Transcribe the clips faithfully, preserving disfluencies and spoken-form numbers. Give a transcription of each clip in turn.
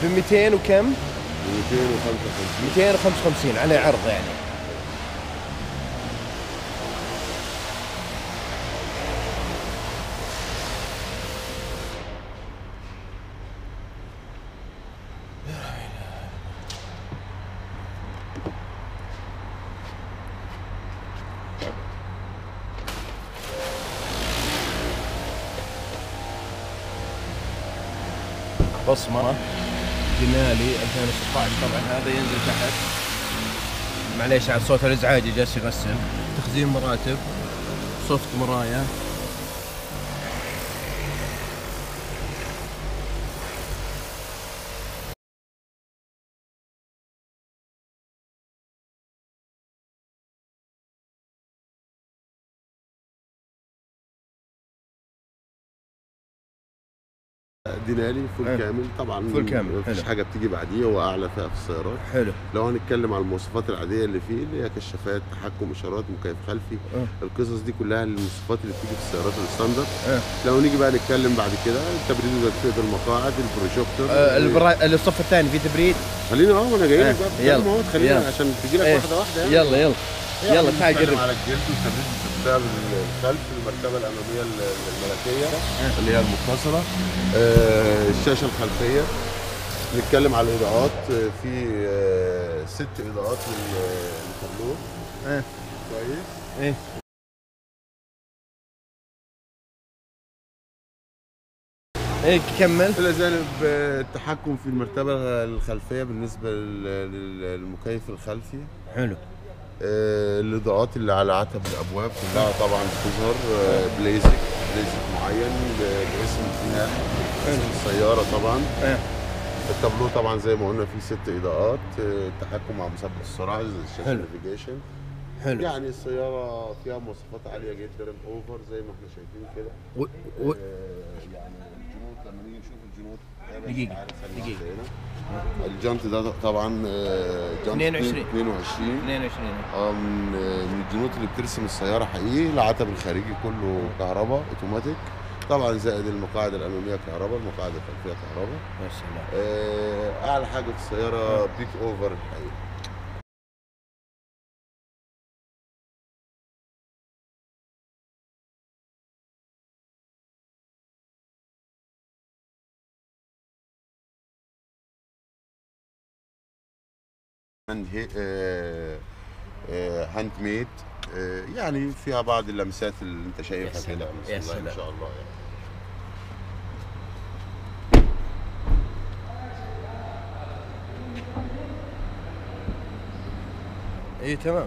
ب مئتين وكم؟ مئتين وخمسة وخمسين. مئتين وخمسة وخمسين عليه عرض يعني. بصمة جنالي ألفين وستة عشر، طبعا هذا ينزل تحت، معليش على صوت الازعاج جالس يغسل. تخزين مراتب، صفت مرايا، دينالي فول أه. كامل طبعا. فول كامل مفيش حلو. حاجه بتيجي بعديه، هو اعلى فئه في السيارات. حلو. لو هنتكلم على المواصفات العاديه اللي فيه، اللي هي كشافات، تحكم، اشارات، مكيف خلفي، أه. القصص دي كلها المواصفات اللي بتيجي في السيارات الستاندرد. أه. لو نيجي بقى نتكلم بعد كده، التبريد وتدفئه المقاعد، البروجيكتور. أه البرا... الصف الثاني في تبريد. خلينا اه انا جاي لك أه. بقى يلا خلينا يلا. عشان تجي لك ايه. واحده واحده يعني. يلا يلا يعني يلا تعال قرب. على الجلد وتبريد البتاع الخلف، المرتبه الاماميه الملكيه أه. اللي هي المتصله، آه الشاشه الخلفيه. نتكلم على الاضاءات، في آه ست اضاءات للتابلو. اه كويس. ايه ايه كمل. الى جانب التحكم في المرتبه الخلفيه بالنسبه للمكيف الخلفي. حلو. آه الاضاءات اللي على عتب الابواب كلها طبعا بتظهر آه بليزك بليزك معين باسم البناء، اسم السياره طبعا. اه. التابلو طبعا زي ما قلنا فيه ست اضاءات، آه التحكم مع مثبت السرعه، الشاشه نافيجيشن. حلو. يعني السياره فيها مواصفات عاليه جدا، الاوفر زي ما احنا شايفين كده. و... و... آه يعني الجنوط لما نيجي نشوف الجنوط دقيقة دقيقة. الجنط ده طبعا جنط اثنين وعشرين اثنين وعشرين اثنين وعشرين اه من من الجنوط اللي بترسم السياره حقيقي. العتب الخارجي كله كهرباء اوتوماتيك طبعا، زائد المقاعد الاماميه كهرباء، المقاعد الخلفيه كهرباء. يا سلام. آه اعلى حاجه في السياره بيك اوفر الحقيقه. هاند ميد، يعني فيها بعض اللمسات اللي انت شايفها كده يا سلام. ان شاء الله يعني. ايه تمام.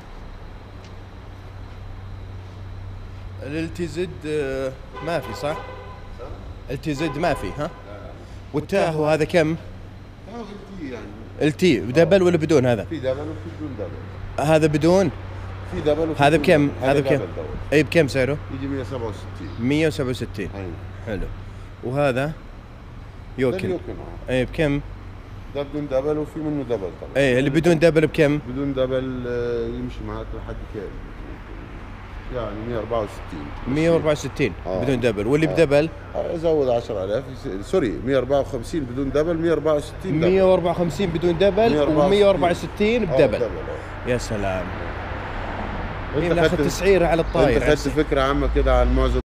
التي زد ما في صح؟ التي زد ما في ها؟ والتاهو هذا كم؟ تاهو التي يعني التي دبل ولا بدون هذا؟ في دبل وفي بدون دبل. هذا بدون؟ في دبل وفي هذا بكم؟ هذا بكم؟ اي بكم سعره؟ يجي مئة وسبعة وستين. مئة وسبعة وستين. ايوه. حلو. وهذا يوكن. يوكن اي بكم؟ ده بدون دبل وفي منه دبل طبعا. اي اللي بدون دبل بكم؟ بدون دبل يمشي معاك لحد كام؟ يعني مئة وأربعة وستين. مئة وأربعة وستين آه. بدون دبل، واللي آه. بدبل؟ زود عشرة آلاف، سوري مئة وأربعة وخمسين بدون دبل، مئة وأربعة وستين دبل. مئة وأربعة وخمسين بدون دبل ومئة وأربعة وستين بدبل. آه يا سلام. انت ناخذ تسعيره على الطاير. انت خدت فكره عامه كده عن معظم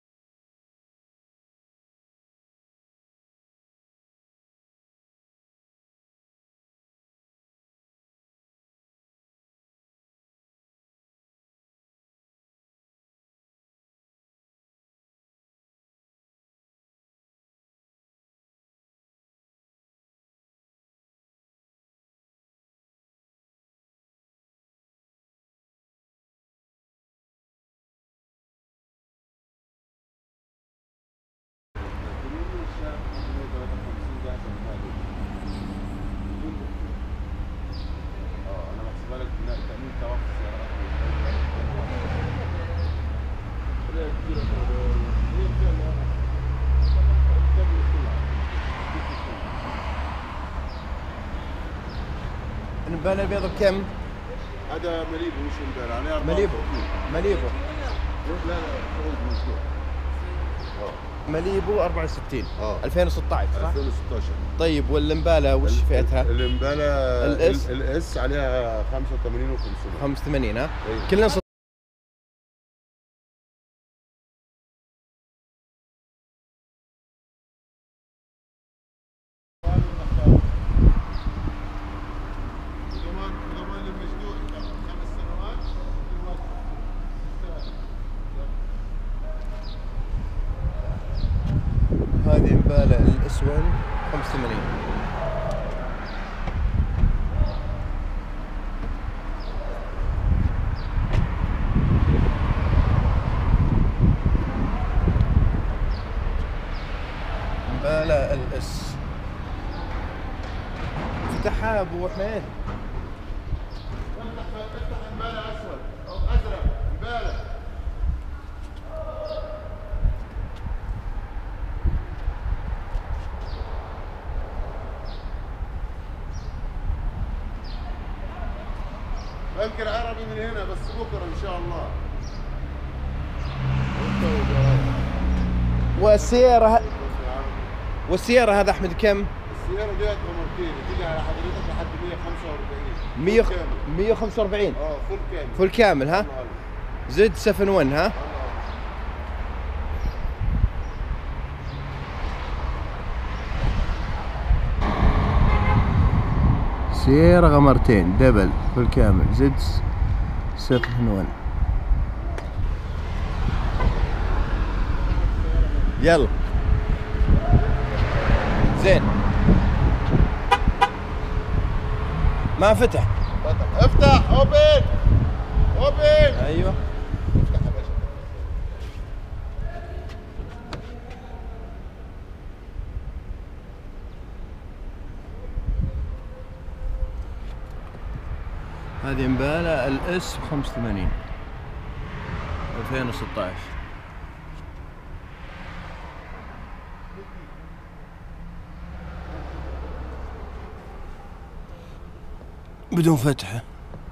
النبالة البيضاء بكم؟ هذا مليبو مش امبارح عليها مليبو مليبو لا لا فوق من فوق اه ماليبو أربعة وستين اه ألفين وستة عشر صح؟ ألفين وستاشر. طيب والمبالة وش فئتها؟ الامبالا الاس الاس عليها خمسة وثمانين و500. خمسة وثمانين ها؟ أيوة. كلنا هذه مبالة الاسود خمسة وثمانين. مبالة الاس افتحها ابو حميد. افتح افتح مبالة اسود او ازرق مبالة. بنكر عربي من هنا بس بكره ان شاء الله. والسيارة ه... والسيارة هذا احمد كم؟ السيارة ديت غمرتين تيجي على حضرتك لحد مية وخمسة وأربعين. مية مية وخمسة وأربعين. اه فول كامل. فول كامل ها؟ زد سبعة واحد ها؟ سيارة غمرتين دبل فول كامل زد سبعة واحد. يلا زين ما فتح. فتح افتح اوبن اوبن. ايوه افتح يا باشا. هذه مبالة الاس خمسة وثمانين ألفين وستة عشر. بدون فتحة.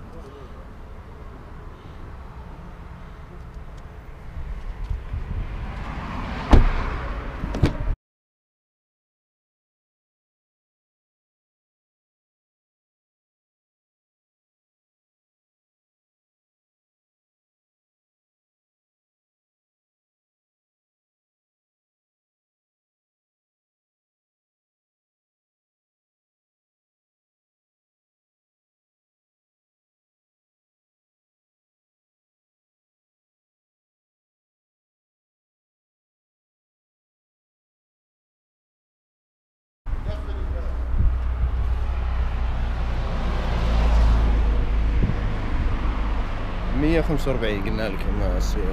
مية وخمسة وأربعين قلنا لكم مع السيارة.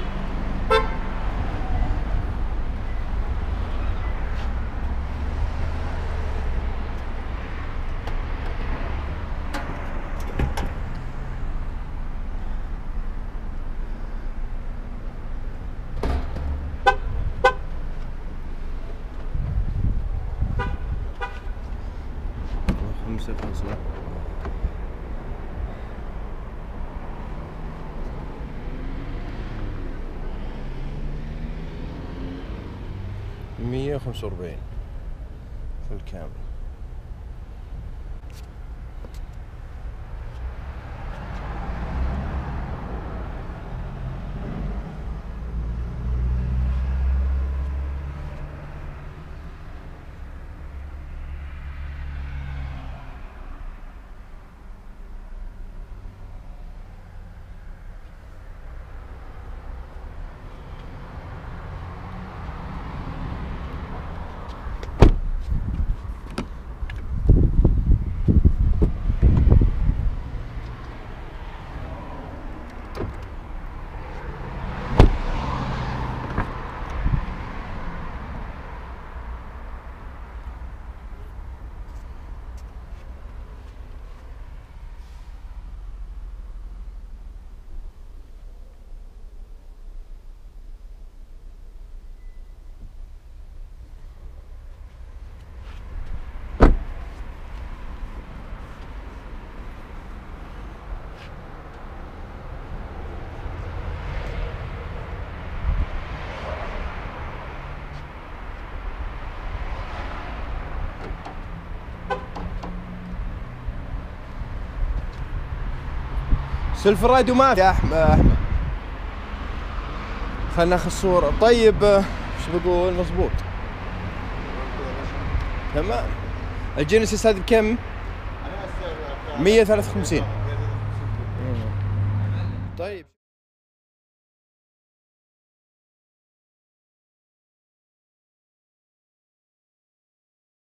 خمسة فاصلة مية وخمسة وأربعين في الكامل. سيلفرايدو ما في يا احمد. احمد خلنا ناخذ صورة. طيب ايش بقول؟ مضبوط تمام. الجينيسيس هذه بكم؟ مية وثلاثة وخمسين. طيب